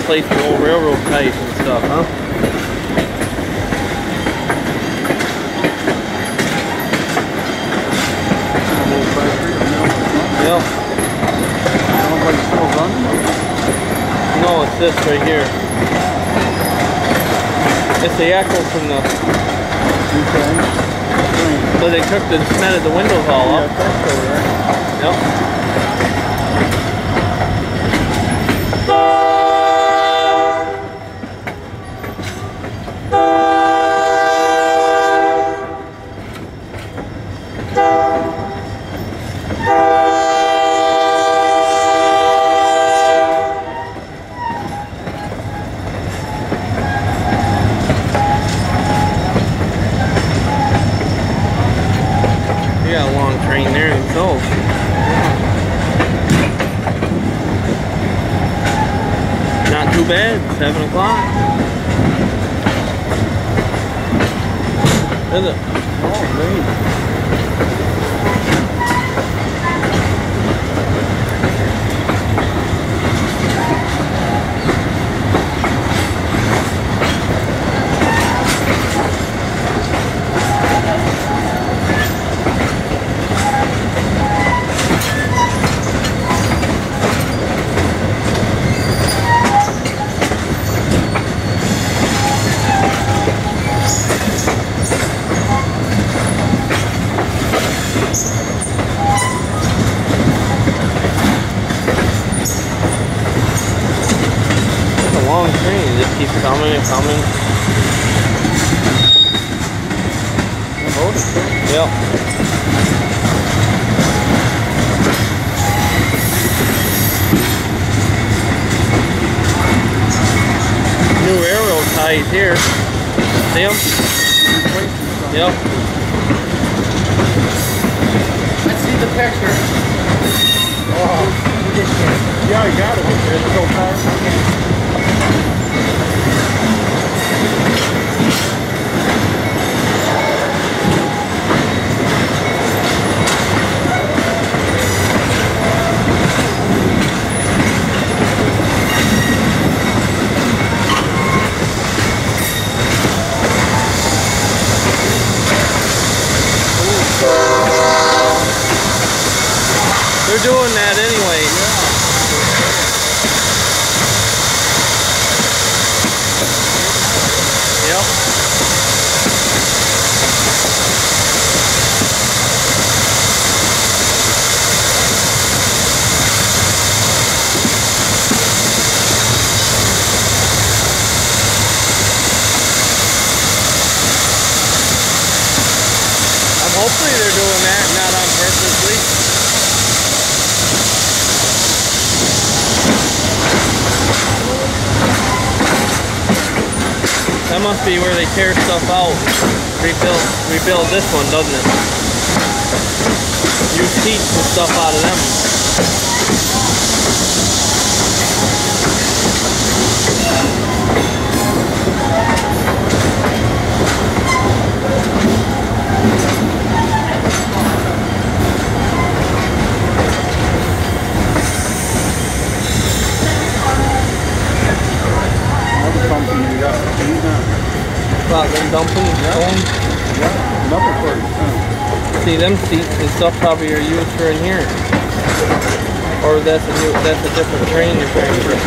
replace the old railroad ties and stuff, huh? Yep. Sounds like it's still running? No, it's this right here. It's the echo from the... Okay. So they took the cemented the windows all up. Yeah, that's over there. Yep. You got a long train there himself. Not too bad, 7 o'clock. Is it? Oh, great. Long train, it just keeps coming and coming. Yep. New railroad ties here. See them? Yep. Let's see the picture. Oh, yeah, I got it. There's no car. They're doing that anyway. Yep. Hopefully they're doing that, not on purposely. That must be where they tear stuff out. Rebuild this one, doesn't it? Use seats and stuff out of them. About them dumping stones. Yeah, another part. See, them seats and stuff probably are used for in here. Or that's a different train you're paying for.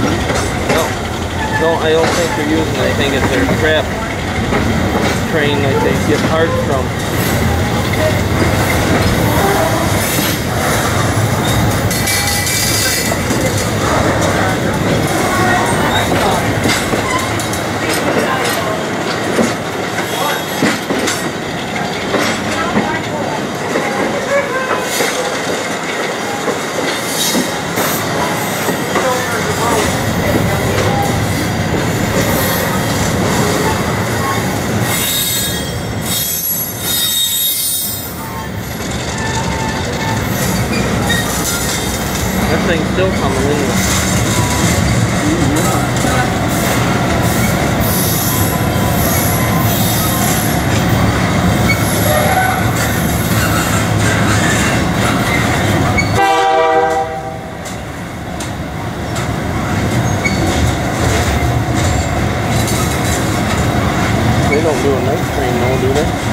No, I don't think they're using it. I think it's their scrap train like they get parts from. That thing's still coming in. do they?